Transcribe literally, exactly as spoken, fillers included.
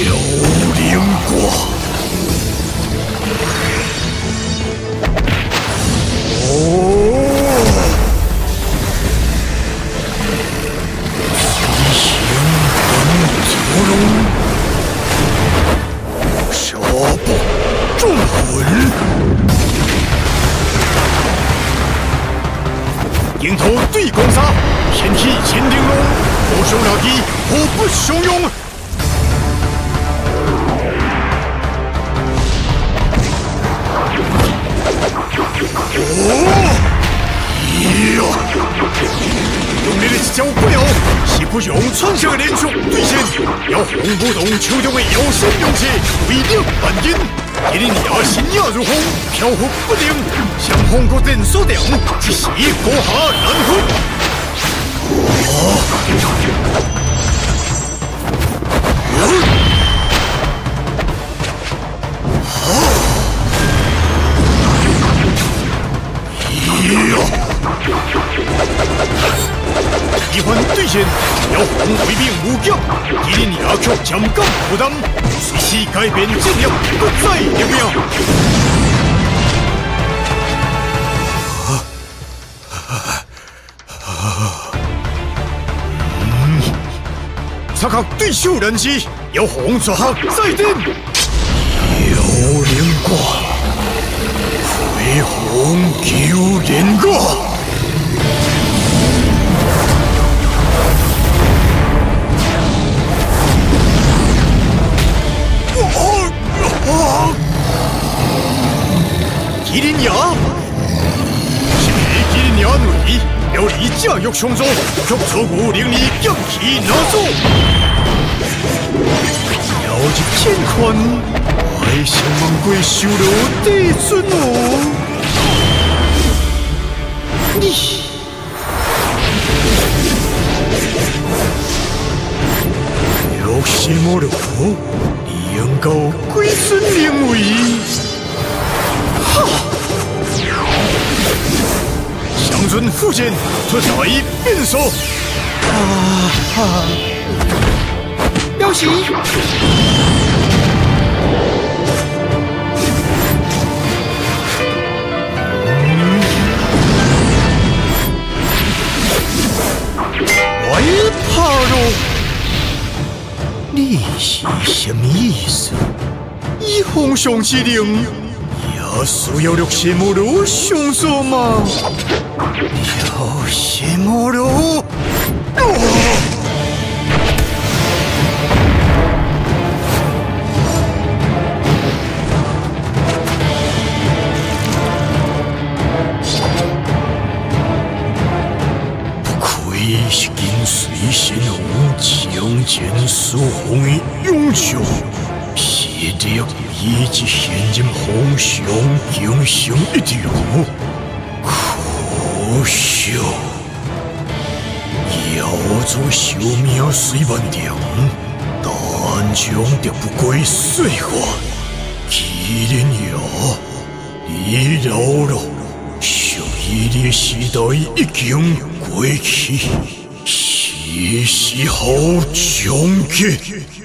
幽灵挂。哦。 屠龙，杀爆众魂，迎头对攻杀，天体千灵龙，火熊老弟，火不汹涌。哦，呀！ 用力的一脚不了，是不用穿上的连续对线，要红不动手中的妖神勇气，威力万斤。一林亚心雅如虹，飘忽不定，像红国人所定，只是过下难分。一环对线，要红卫兵无疆，一林亚却将刚负担，随时改变战略，不再留名。嗯，插克对手人士，要红抓下再战。幽灵挂，恢宏九连挂。 吉林亚，是被吉林亚内料理驾驭上座，却错误令你将其拿走。要入天宽，还想望过修罗地尊哦。你。 若是魔罗，你应该归顺灵位。哈！相尊父亲，出大变数。啊哈！表示。嗯。我怕喽。 你是什么意思？以皇上之令，也需要六邪魔罗上座吗？六邪魔罗，不愧是跟随神王。 将前所奉的勇将，是得以及现任皇上敬上一条，可惜要做小命虽万条，但将得不归岁月。既然呀，你老了，属于你的时代已经过去。 是时候终结。